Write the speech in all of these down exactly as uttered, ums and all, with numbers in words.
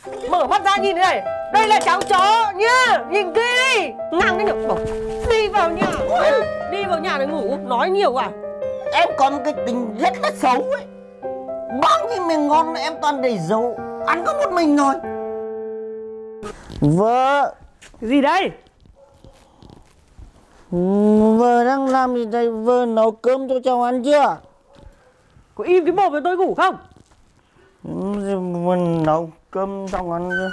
Mở mắt ra nhìn đây. Đây là cháu chó nhá. Nhìn kia đi. Ngang cái nhở. Đi vào nhà. Đi vào nhà để ngủ. Nói nhiều à? Em có một cái tính rất là xấu ấy. Bao nhiêu miếng ngon em toàn để dấu. Ăn có một mình thôi. Vợ. Cái gì đây? Vợ đang làm gì đây? Vợ nấu cơm cho chồng ăn chưa? Có im cái mồm với tôi ngủ không? Vợ nấu cơm chồng ăn chưa?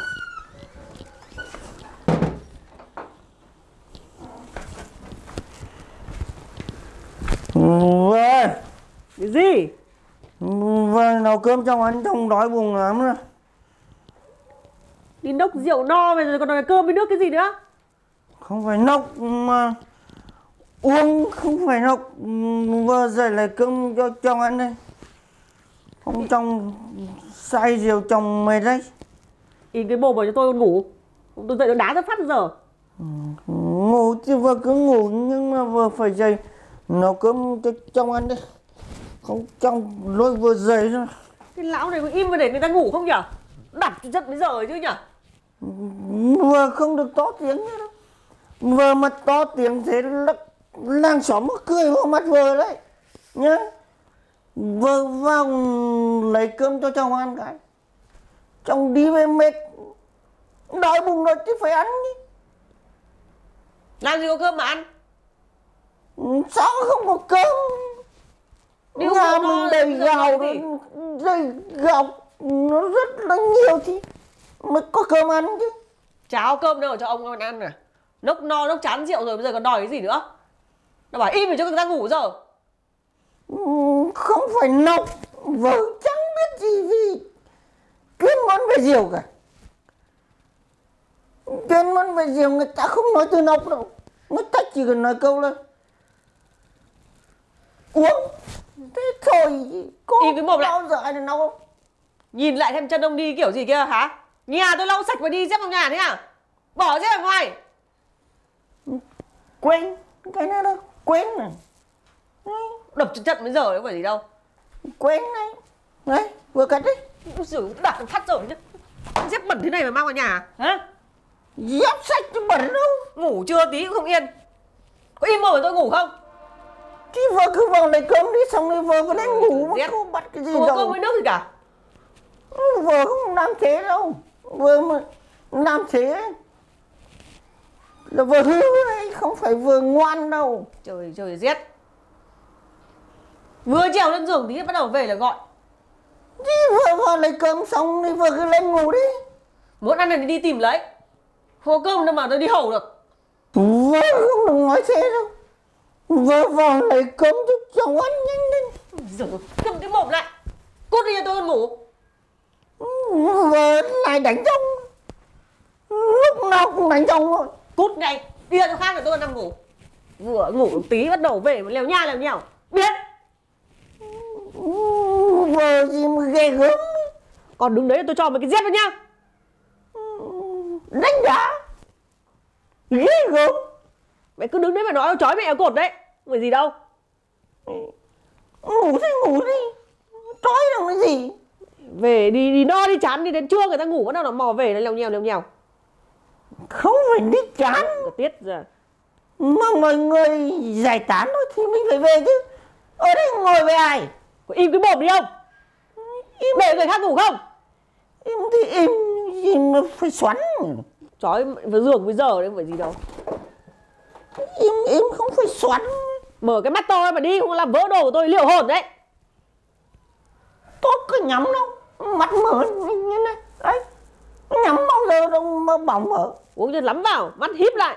Vợ. Cái gì? Vợ nấu cơm chồng ăn, chồng đói bụng lắm rồi. Đi nốc rượu no rồi còn đòi cơm với nước cái gì nữa? Không phải nốc mà uống, không phải nốc. Vợ dậy lại cơm cho chồng ăn đây. Không chồng say rượu chồng mệt đấy. Im cái mồm vào cho tôi ngủ. Tôi dậy nó đá ra phát giờ. Ừ, ngủ chứ vợ cứ ngủ nhưng mà vợ phải dậy nấu cơm cho chồng ăn đấy. Không chồng lôi vợ dậy rồi. Cái lão này có im mà để người ta ngủ không nhở? Đặt chất bây giờ chứ nhở? Vợ không được to tiếng nữa đâu. Vợ mà to tiếng thế là làng xóm nó cười vào mặt vợ đấy nhá. Vợ vào lấy cơm cho chồng ăn cái. Chồng đi về mệt, đói bụng rồi chứ phải ăn đi. Làm gì có cơm mà ăn? Sao không có cơm? Điêu nhà nó mình đầy gạo, đầy gạo nó rất là nhiều thì mới có cơm ăn chứ. Cháo cơm đâu cho ông còn ăn à? Nốc no nốc chán rượu rồi bây giờ còn đòi cái gì nữa? Nó bảo im để cho người ta ngủ giờ. Không phải nốc, vợ chẳng biết gì vì chuyên môn về rượu cả. Chuyên môn về rượu người ta không nói từ nốc đâu. Người ta chỉ cần nói câu là uống. Thế thôi, có im cái mồm lại. bao giờ ai được nấu không? Nhìn lại thêm chân ông đi kiểu gì kia hả? Nhà tôi lau sạch và đi dép vào nhà thế à? Bỏ dép ở ngoài. Quên, cái này đó, quên này. Đập chân trận bây giờ đấy phải gì đâu. Quên này. Đấy, vừa cắt đi. Sử đặt phát rồi chứ. Dép bẩn thế này mà mang vào nhà hả? Dép sạch chứ bẩn đâu. Ngủ chưa tí cũng không yên. Có im mồm tôi ngủ không? Thì vợ cứ vào lấy cơm đi, xong rồi vợ có đến ngủ mà dép. không bắt cái gì không đâu. có cơm với nước gì cả. Vợ không làm thế đâu. Vợ mà làm thế là vợ hư đấy, không phải vợ ngoan đâu. Trời trời rét. Vừa trèo lên giường tí bắt đầu về là gọi. Thì vợ vào lấy cơm xong thì vợ cứ lên ngủ đi. Muốn ăn này thì đi tìm lấy. Không có cơm đâu mà tôi đi hầu được. Vợ không được nói thế đâu. Vợ vào lấy cơm cho chồng ăn nhanh lên. Giờ cầm cái mồm lại. Cút đi cho tôi ngủ. Vợ lại đánh chồng. Lúc nào cũng đánh chồng thôi. Cút ngay. Đi ra chỗ khác là tôi nằm ngủ. Vừa ngủ một tí bắt đầu về mà lèo nha lèo nhèo. Biết. Vợ gì mà ghê gớm. Còn đứng đấy tôi cho mấy cái dép vào nhá. Đánh đá. Ghê gớm. Mày cứ đứng đấy mà nói chói mẹ ở cột đấy. Không phải gì đâu. Ngủ thì ngủ đi. Trói làm cái gì. Về đi đi no đi chán đi đến trưa người ta ngủ bắt đầu nó mò về nó lèo nhèo lèo nhèo. Không phải đi chán. Cả tiết giờ. Mà mọi người giải tán thôi thì mình phải về chứ. Ở đây ngồi với ai? Có im cái mồm đi không? Im để người khác ngủ không? Im thì im. Gì mà phải xoắn. Chói với giường với giờ đấy không phải gì đâu. Im im không phải xoắn. Mở cái mắt to mà đi không làm vỡ đồ của tôi liệu hồn đấy. Tôi cứ nhắm đâu. Mắt mở như này. Đấy. Nhắm bao giờ đâu mà bỏng mở. Uống cho lắm vào, mắt híp lại.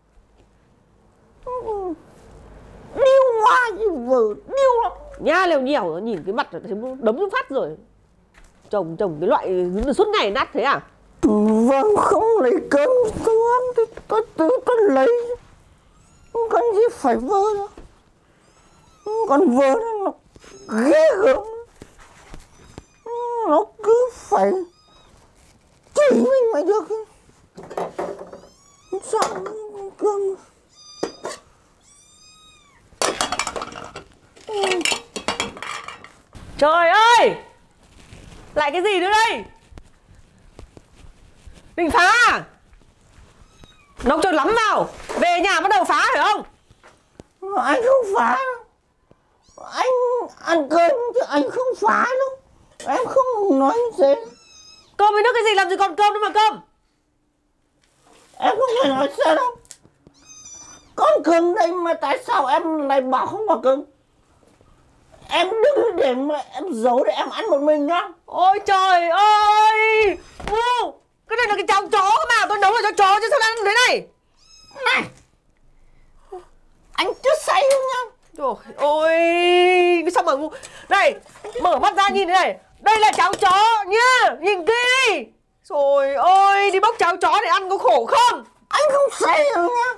Điêu hoa gì vừa, điêu lắm. Nha lèo nhèo nó nhìn cái mặt là thấy đấm nó phát rồi. Chồng chồng cái loại suốt ngày nát thế à? Vâng, không lấy cơm tôi ăn thì tôi tự tôi lấy. Không cần gì phải vơ nữa. Còn vơ nó ghê gớm. Nó cứ phải chỉ mình mới được. Sao cơm. Trời ơi! Lại cái gì nữa đây? Định phá à? Nóng cho lắm vào. Về nhà bắt đầu phá phải không? Anh không phá. Anh ăn cơm chứ anh không phá đâu. Em không nói như thế. Cơm với nước cái gì làm gì còn cơm nữa mà cơm. Em không phải nói sao đâu. Con cưng đây mà tại sao em lại bảo không có cưng? Em đừng để mà em giấu để em ăn một mình nhá. Ôi trời ơi. Ngu. Cái này là cái cháo chó mà. Tôi nấu là cho chó chứ sao lại ăn thế này. Này, anh chưa say đâu nha. Trời ơi. Sao mà ngu. Này, mở mắt ra nhìn thế này. Đây là cháo chó nhá. Nhìn kỹ đi. Trời ơi, đi bốc cháo chó để ăn có khổ không? Anh không say đâu nha.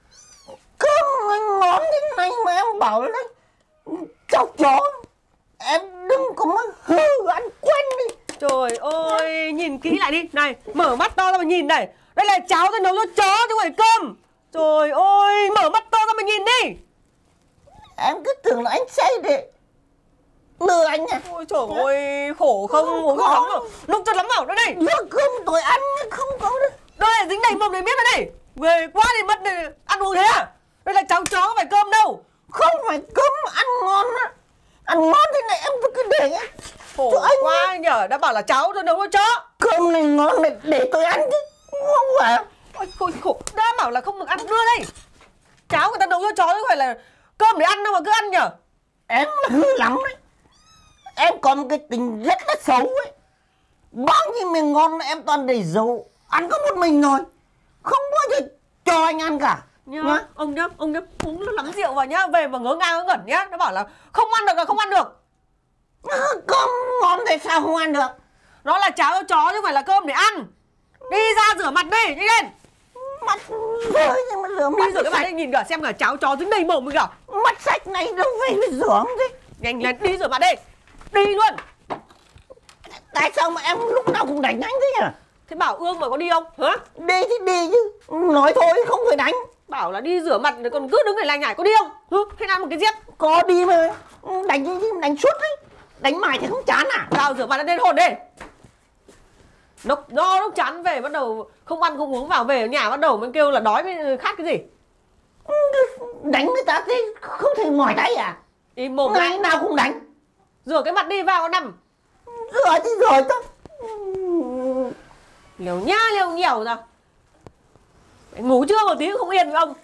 Cơm anh ngon thế này mà em bảo là cháo chó. Em đừng có mà hư ăn quen đi. Trời ơi, nhìn kỹ lại đi. Này, mở mắt to ra mà nhìn này. Đây là cháo tôi nấu cho chó chứ không phải cơm. Trời ơi, mở mắt to ra mà nhìn đi. Em cứ tưởng là anh say để lừa anh à. Ôi trời ơi, khổ không, uống nước lắm vào. Nước cho lắm vào, đây đây. Nước cơm tôi ăn không có đâu. Đây là dính đầy mồm này biết rồi này. Về quá thì mất này, ăn uống thế à? Đây là cháo chó không phải cơm đâu. Không phải cơm ăn ngon á. Ăn ngon thế này em cứ để nhá. Khổ anh quá nhở, đã bảo là cháo tôi nấu cho chó. Cơm này ngon này để tôi ăn chứ. Không phải. Ôi khổ, khổ, đã bảo là không được ăn, đưa đây. Cháo người ta nấu cho chó chứ không phải là cơm để ăn đâu mà cứ ăn nhở. Em là hư lắm đấy. Em có một cái tình rất là xấu ấy. Bao nhiêu miếng ngon em toàn để dấu. Ăn có một mình thôi. Không bao giờ cho anh ăn cả nhá. Nhá. Ông nhá, ông nhá, uống lắm rượu vào nhá. Về mà ngớ ngang ngớ ngẩn nhá. Nó bảo là không ăn được là không ăn được. à, Cơm ngon thì sao không ăn được. Nó là cháo cho chó chứ không phải là cơm để ăn. Đi ra rửa mặt đi, nhanh lên. Mặt rơi nhưng mà rửa mặt Đi rửa cái mặt đi, nhìn cả xem cả cháo chó dính đầy mồm mới cả. Mặt sạch này đâu phải phải rửa không thế. Nhanh lên, đi rửa mặt đi. Đi luôn. Tại sao mà em lúc nào cũng đánh anh thế nhỉ? Thế bảo Ương mà có đi không? Hả? Đi thì đi chứ. Nói thôi không phải đánh. Bảo là đi rửa mặt còn cứ đứng để lành nhải, có đi không? Hứ, hay làm một cái giết. Có đi mà. Đánh đi, đánh suốt đấy. Đánh mãi thì không chán à? Vào rửa mặt lên hồn đi. Nó no lúc chán về bắt đầu không ăn không uống, vào về ở nhà bắt đầu mới kêu là đói với khát cái gì. Đánh người ta thế không thể mỏi tay à? Im mồm Ngày lại. nào cũng đánh. Rửa cái mặt đi, vào nằm. Rửa thì rồi thôi. Liều nhá liều nhiều ra. Ngủ trưa một tí cũng không yên với ông.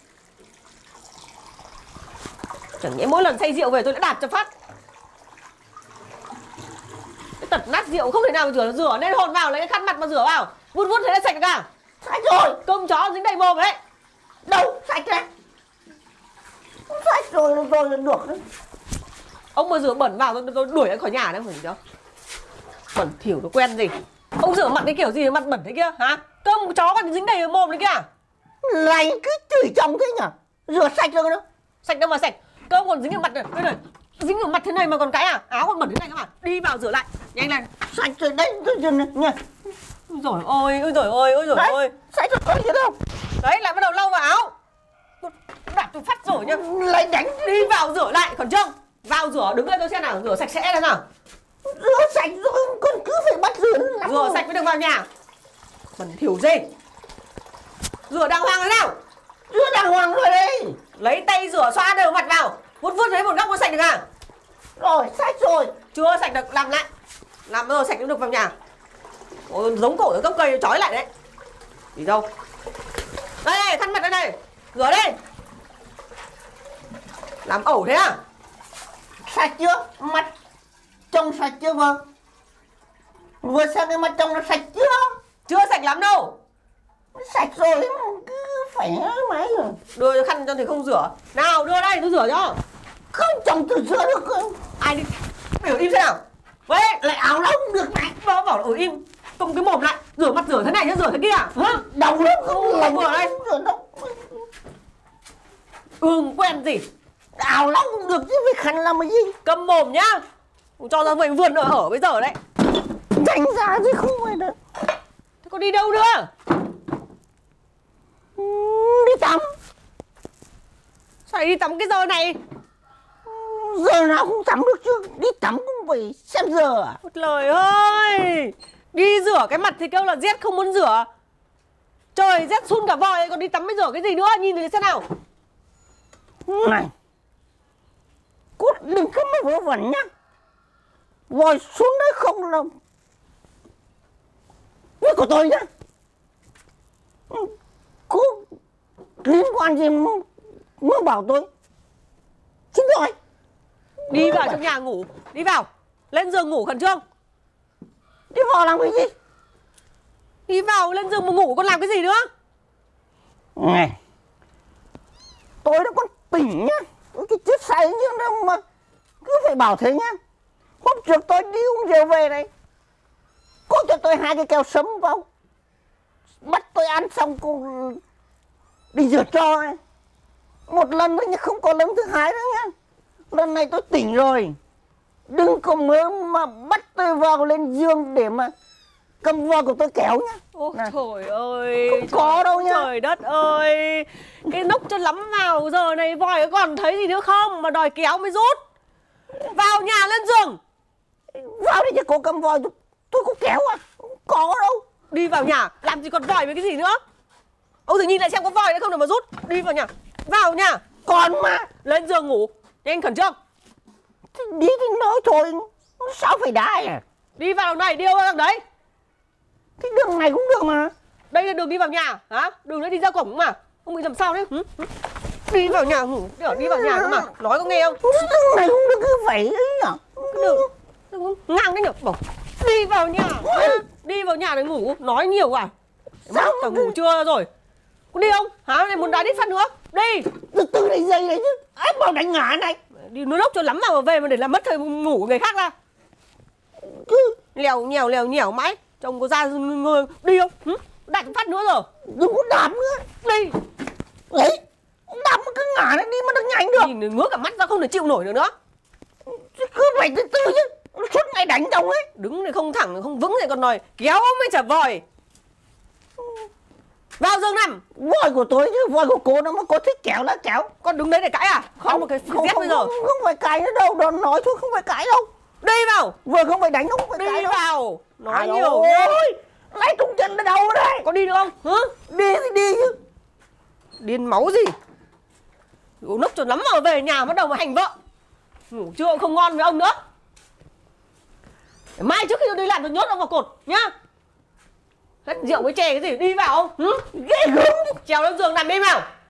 Chẳng nhẽ mỗi lần say rượu về tôi đã đạp cho phát. Cái tật nát rượu không thể nào mà rửa, rửa nên hồn vào lấy cái khăn mặt mà rửa vào. Vuốt vuốt thế là sạch cả. Sạch rồi. Cơm chó dính đầy mồm đấy. Đâu sạch đấy. Sạch rồi rồi được đấy. Ông mà rửa bẩn vào tôi, tôi đuổi anh khỏi nhà đấy, phải không? Bẩn thỉu nó quen gì. Ông rửa mặt cái kiểu gì mặt bẩn thế kia hả? Cơm chó còn dính đầy mồm đấy kia. Lại cứ chửi chồng thế nhỉ? Rửa sạch rồi đó. Sạch đâu mà sạch. Cơm còn dính ở mặt này. Đây này. Dính ở mặt thế này mà còn cái à? Áo còn bẩn thế này các bạn. Đi vào rửa lại. Nhanh lên. Sạch rồi đấy tôi dừng này nha. Ôi dồi ôi, ôi dồi ôi, ôi dồi Đấy, ôi. sạch rồi có gì đâu. Đấy lại bắt đầu lau vào áo. Đạp tôi phát rồi nhá. Lại đánh. Đi vào rửa lại còn chưa? Vào rửa đứng đây tôi xem nào, rửa sạch sẽ thế nào. Rửa sạch rồi còn cứ phải bắt rửa lắm. Rửa sạch mới được vào nhà. Bẩn thỉu gì. Rửa đàng hoàng thế nào? Rửa đàng hoàng rồi đấy. Lấy tay rửa xoa đều mặt vào. Vuốt vuốt thấy một góc có sạch được à? Rồi sạch rồi. Chưa sạch được làm lại. Làm rồi sạch cũng được vào nhà. Ôi, giống cổ cái gốc cây trói lại đấy. Đi đâu? Đây này, khăn mặt đây này. Rửa đây. Làm ẩu thế à? Sạch chưa? Mặt trông sạch chưa vợ? Vừa xem cái mặt trông nó sạch chưa? Chưa sạch lắm đâu. Sạch rồi cứ phải máy rồi. Đưa cho khăn cho thì không rửa. Nào đưa đây tôi rửa cho. Không chồng tôi rửa được không? Ai đi. Biểu im thế nào? Vậy lại áo lông được này. Nó bảo là ở im. Cầm cái mồm lại. Rửa mặt rửa thế này chứ rửa thế kia à? Hả? Đầu lắm không là vừa đây. rửa đâu. Ương quen gì. Áo lông cũng được chứ phải khăn làm cái gì. Cầm mồm nhá. Cho ra mình vườn ở, ở bây giờ đấy. Tránh ra chứ không phải được. Thế có đi đâu nữa? Ừ, đi tắm. Sao lại đi tắm cái giờ này? Giờ nào cũng tắm được chứ. Đi tắm cũng phải xem giờ à. Một lời ơi. Đi rửa cái mặt thì kêu là rét không muốn rửa. Trời rét sun cả vòi còn đi tắm bây giờ cái gì nữa, nhìn thấy xem nào. Này, cô đừng có mà vớ vẩn nhá. Vòi xuống đấy không là việc của tôi nhá. Cô liên quan gì mà, mà bảo tôi. Xin rồi. Đi vào trong nhà ngủ, đi vào, lên giường ngủ khẩn trương. Đi vào làm cái gì? Đi vào lên giường mà ngủ còn làm cái gì nữa? Này, tôi đã còn tỉnh nhá. Tôi cái chết say như đâu mà cứ phải bảo thế nhá. Hôm trước tôi đi uống rượu về này, cô cho tôi hai cái kẹo sấm vào, bắt tôi ăn xong cô đi rửa cho ấy. Một lần thôi nhưng không có lần thứ hai nữa nhá. Lần này tôi tỉnh rồi, đừng có mơ mà bắt tôi vào lên giường để mà cầm vòi của tôi kéo nhá. Ôi trời ơi, không có đâu nhá. Trời đất ơi, cái nốc cho lắm vào giờ này vòi còn thấy gì nữa không mà đòi kéo mới rút. Vào nhà lên giường. Vào đi chứ cô cầm vòi tôi, tôi có kéo à? Không có đâu. Đi vào nhà, làm gì còn vòi với cái gì nữa. Ông thử nhìn lại xem có vòi nữa không để mà rút. Đi vào nhà, vào nhà. Còn mà. Lên giường ngủ, nhanh khẩn trương. Thì đi thì nói thôi, sao phải đái à? Đi vào đằng này, đi vào đằng đấy. Cái đường này cũng được mà. Đây là đường đi vào nhà, hả? Đường đấy đi ra cổng mà. Ông bị làm sao đấy? Hử? Đi vào nhà ngủ, đi vào nhà cơ mà. Nói có nghe không? Đường này cũng được cứ phải ấy à? Đường, đường ngang đấy nhở? Bảo đi vào nhà, đi vào nhà để ngủ, nói nhiều à? Sao cả ngủ trưa rồi. Có đi không? Hả? Này muốn đá đít phát nữa. Đi. Từ từ đây dây này chứ. Ai bảo đánh ngã này. Đi nuôi ốc cho lắm mà về mà để làm mất thời ngủ của người khác ra. Cứ lèo nhèo lèo nhèo mãi. Chồng có ra người đi không? Hử? Đặt phát nữa rồi. Đừng có đạp nữa. Đi. Đấy. Đạp mà cứ ngã này đi mà được nhanh được. Nhìn ngứa cả mắt ra không thể chịu nổi được nữa. Cứ phải từ từ chứ. Suốt ngày đánh chồng ấy. Đứng này không thẳng không vững này còn đòi kéo mới chả vòi. Vào giường nằm. Vòi của tôi chứ vòi của cô nó mà có thích kéo là kéo. Con đứng đấy để cãi à? Không, một cái không, dép không, bây giờ. không, không phải cãi nữa đâu. Đó nói thôi không phải cãi đâu. Đi vào. Vừa không phải đánh không phải Đi cãi đâu. vào. Nói À nhiều ôi. Lấy tung chân ở đâu đây? Có đi được không? Hả? Đi thì đi chứ. Điên máu gì? Uống nước cho lắm mà về nhà bắt đầu mà hành vợ. Ngủ trưa không ngon với ông nữa. Mai trước khi tôi đi làm tôi nhốt ông vào cột nhá. Hết rượu với chè cái gì đi vào không? Hử? Ghê gớm. Trèo lên giường nằm đi vào.